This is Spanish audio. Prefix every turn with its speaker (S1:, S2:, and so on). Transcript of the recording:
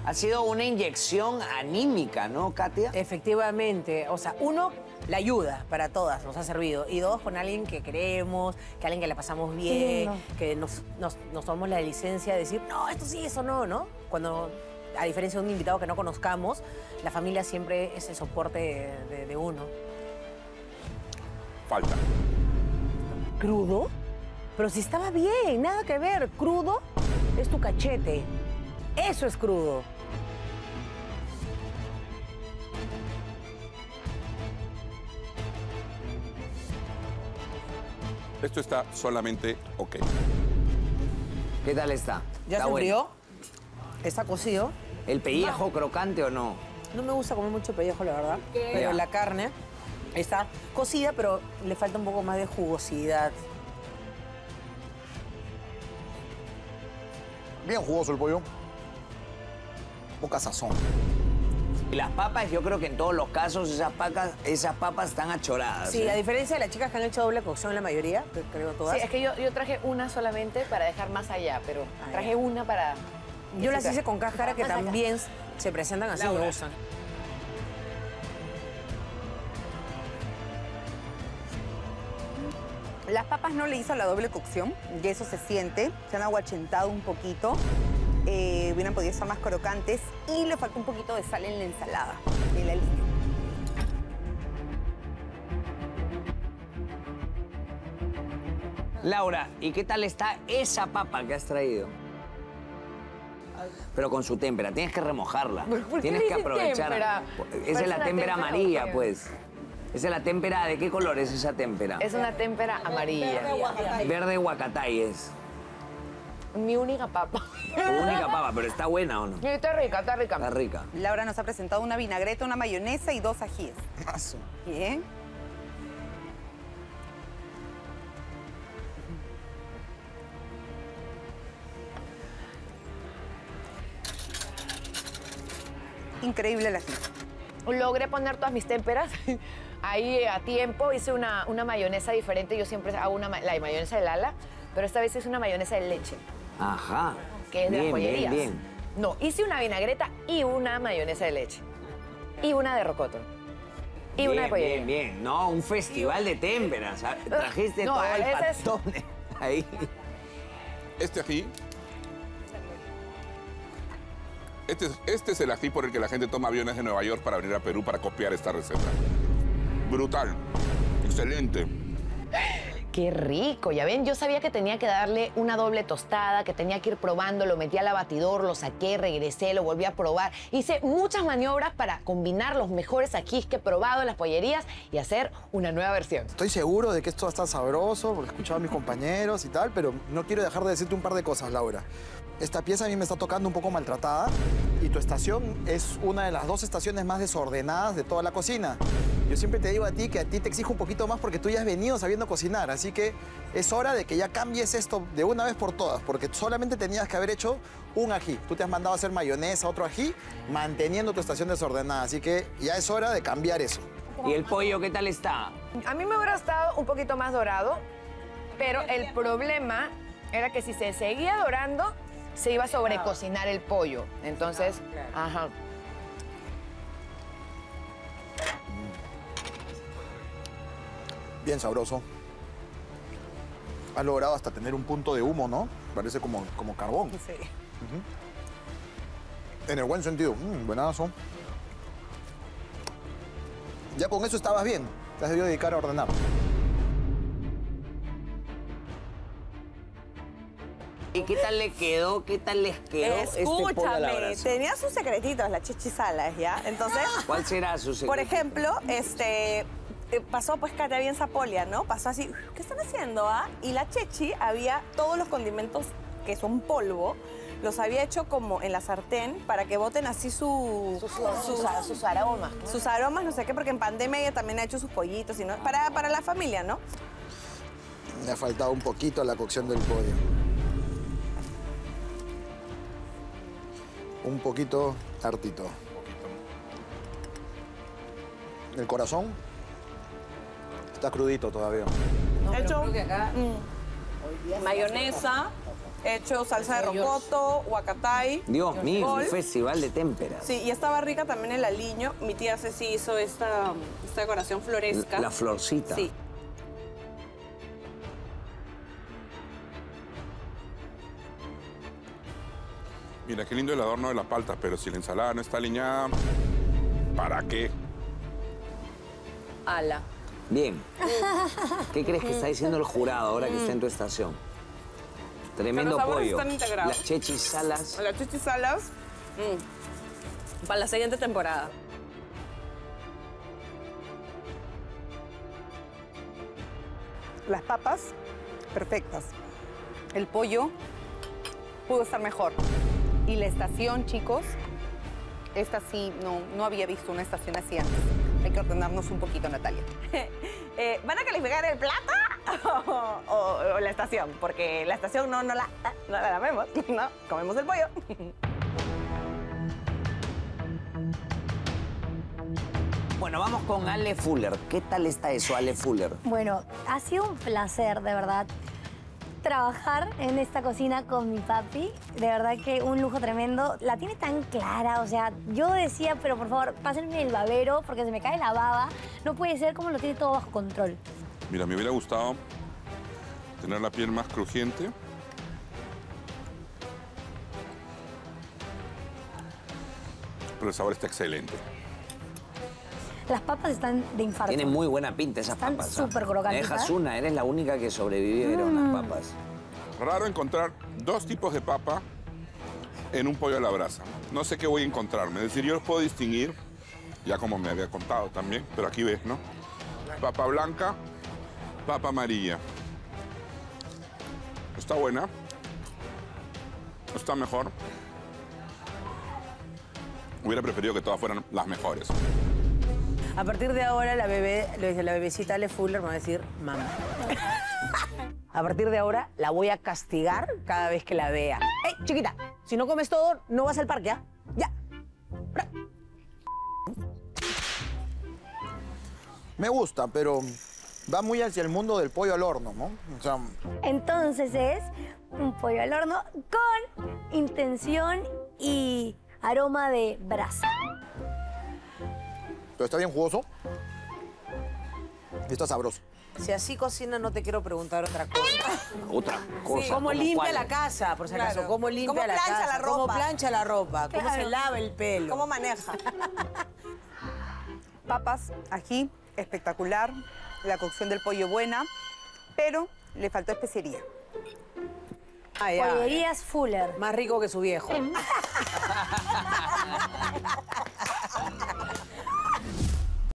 S1: ha sido una inyección anímica, ¿no, Katia?
S2: Efectivamente. O sea, uno, la ayuda para todas nos ha servido. Y dos, con alguien que queremos, que alguien que la pasamos bien, que nos tomamos la licencia de decir, no, esto sí, eso no, ¿no? Cuando, a diferencia de un invitado que no conozcamos, la familia siempre es el soporte de uno.
S3: Falta.
S2: ¿Crudo? Pero si estaba bien, nada que ver. Crudo es tu cachete. Eso es crudo.
S3: Esto está solamente ok.
S1: ¿Qué tal está?
S2: Ya
S1: ¿Está
S2: se
S1: bueno?
S2: enfrió. Está cocido.
S1: ¿El pellejo crocante o no?
S2: No me gusta comer mucho pellejo, la verdad. Pero
S1: Ya.
S2: la carne está cocida, pero le falta un poco más de jugosidad.
S4: Bien jugoso el pollo. Poca sazón.
S1: Y las papas, yo creo que en todos los casos esas papas están achoradas.
S2: Sí,
S1: ¿eh?
S2: a diferencia de las chicas que han hecho doble cocción la mayoría, creo todas.
S5: Sí, es que yo traje una solamente para dejar más allá, pero traje una para...
S2: Yo las hice con cáscara que
S5: Más acá.
S2: también se presentan así, me gustan.
S6: Las papas no le hizo la doble cocción, y eso se siente, se han aguachentado un poquito, hubieran podido estar más crocantes y le falta un poquito de sal en la ensalada, el aliño.
S1: Laura, ¿y qué tal está esa papa que has traído? Pero con su témpera, tienes que remojarla.
S5: ¿Por qué
S1: Tienes que
S5: dices
S1: aprovechar.
S5: témpera?
S1: Esa es
S5: Parece
S1: la
S5: una
S1: témpera amarilla,
S5: europea.
S1: pues. Esa es la témpera, ¿de qué color es esa témpera?
S5: Es una témpera amarilla.
S1: Verde huacatay es.
S5: Mi única papa.
S1: Tu única papa, pero está buena o no.
S5: Sí, está rica, está rica.
S1: Está rica.
S6: Laura nos ha presentado una vinagreta, una mayonesa y 2 ajíes.
S4: Mazo.
S6: Bien. Increíble el ají.
S5: Logré poner todas mis témperas ahí a tiempo. Hice una mayonesa diferente. Yo siempre hago la mayonesa de Lala, pero esta vez hice una mayonesa de leche,
S1: Ajá.
S5: que es de las pollerías.
S1: Bien.
S5: No, hice una vinagreta y una mayonesa de leche. Y una de rocoto. Y una de pollería.
S1: Bien. No, un festival de témperas. ¿sabes? Trajiste
S5: No,
S1: todo el
S5: ese es-
S1: pantón ahí.
S3: Este ají... Este es el ají por el que la gente toma aviones de Nueva York para venir a Perú para copiar esta receta. Brutal. Excelente.
S5: ¡Qué rico! Ya ven, yo sabía que tenía que darle una doble tostada, que tenía que ir probando, lo metí al batidor, lo saqué, regresé, lo volví a probar. Hice muchas maniobras para combinar los mejores ajís que he probado en las pollerías y hacer una nueva versión.
S4: Estoy seguro de que esto va a estar sabroso, porque he escuchado a mis compañeros y tal, pero no quiero dejar de decirte un par de cosas, Laura. Esta pieza a mí me está tocando un poco maltratada y tu estación es una de las 2 estaciones más desordenadas de toda la cocina. Yo siempre te digo a ti que a ti te exijo un poquito más porque tú ya has venido sabiendo cocinar, así que es hora de que ya cambies esto de una vez por todas, porque solamente tenías que haber hecho un ají. Tú te has mandado a hacer mayonesa, otro ají, manteniendo tu estación desordenada, así que ya es hora de cambiar eso.
S1: ¿Y el pollo qué tal está?
S5: A mí me hubiera estado un poquito más dorado, pero el problema era que si se seguía dorando, se iba a sobrecocinar el pollo. Entonces, ajá.
S4: Bien sabroso. Has logrado hasta tener un punto de humo, ¿no? Parece como carbón.
S6: Sí.
S4: En el buen sentido. Buenazo. Ya con eso estabas bien. Te has debido dedicar a ordenar.
S1: ¿Y qué tal le quedó? ¿Qué tal les quedó este pollo a la
S7: Escúchame,
S1: brasa?
S7: tenía sus secretitos, la Chichi Salas, ¿ya? Entonces,
S1: ¿Cuál será su secreto?
S7: por ejemplo, pasó pues Katia bien Zapolia, ¿no? Pasó así, ¿qué están haciendo, ah? Y la Chechi había todos los condimentos que son polvo, los había hecho como en la sartén para que boten así sus
S5: aromas.
S7: sus aromas, no sé qué, porque en pandemia ella también ha hecho sus pollitos, y no, para la familia, ¿no?
S4: Me ha faltado un poquito la cocción del pollo. Un poquito hartito. El corazón está crudito todavía.
S7: He hecho mayonesa, He hecho salsa de rocoto, huacatay.
S1: Dios mío, un
S7: col.
S1: festival de témperas.
S7: Sí, y estaba rica también el aliño. Mi tía Ceci hizo esta decoración floresca.
S1: La florcita.
S7: Sí.
S3: Mira, qué lindo el adorno de la palta, pero si la ensalada no está aliñada, ¿para qué?
S2: Ala.
S1: Bien. ¿Qué crees que está diciendo el jurado ahora que está en tu estación? Tremendo
S7: Los sabores
S1: pollo.
S7: están integrados.
S1: Las chechisalas.
S7: Las chichisalas para la siguiente temporada.
S6: Las papas, perfectas. El pollo pudo estar mejor. Y la estación, chicos, esta sí, no había visto una estación así antes. Hay que ordenarnos un poquito, Natalia.
S7: ¿Van a calificar el plato o la estación? Porque la estación no la vemos, no, comemos el pollo.
S1: Bueno, vamos con Ale Fuller. ¿Qué tal está eso, Ale Fuller?
S8: Bueno, ha sido un placer, de verdad, trabajar en esta cocina con mi papi. De verdad que un lujo tremendo. La tiene tan clara, o sea, yo decía, pero por favor, pásenme el babero porque se me cae la baba. No puede ser como lo tiene todo bajo control.
S3: Mira, me hubiera gustado tener la piel más crujiente. Pero el sabor está excelente.
S8: Las papas están de infarto.
S1: Tiene muy buena pinta esas
S8: Están
S1: papas.
S8: súper crocantes,
S1: Me dejas
S8: ¿eh?
S1: una, eres la única que sobrevivieron las papas.
S3: Raro encontrar dos tipos de papa en un pollo a la brasa. No sé qué voy a encontrarme. Es decir, yo los puedo distinguir, ya como me había contado también, pero aquí ves, ¿no? Papa blanca, papa amarilla. Está buena. Está mejor. Hubiera preferido que todas fueran las mejores.
S2: A partir de ahora, la bebecita Ale Fuller me va a decir mamá. A partir de ahora, la voy a castigar cada vez que la vea. ¡Ey, chiquita! Si no comes todo, no vas al parque, ¿ya? ¡Ya!
S4: Me gusta, pero va muy hacia el mundo del pollo al horno, ¿no? O sea,
S8: Entonces es un pollo al horno con intención y aroma de brasa.
S4: pero está bien jugoso y está sabroso.
S2: Si así cocina, no te quiero preguntar otra cosa.
S1: Otra cosa.
S2: ¿Cómo
S1: ¿Cómo
S2: limpia
S1: cuál?
S2: la casa, por si acaso?
S7: Claro.
S2: ¿Cómo limpia
S7: ¿Cómo
S2: la
S7: plancha
S2: casa?
S7: la ropa?
S2: ¿Cómo plancha la ropa? ¿Cómo se
S8: Claro.
S2: lava el pelo?
S7: ¿Cómo maneja?
S6: Papas, ají, espectacular. La cocción del pollo buena, pero le faltó especiería.
S2: Ah, ya.
S8: Pollerías Fuller.
S2: Más rico que su viejo.